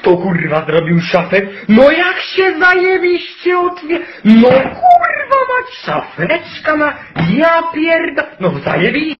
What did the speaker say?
Kto kurwa zrobił szafę? No jak się zajebiście otwie... No kurwa mać, szafeczka ma... Ja pierda... No zajebiście.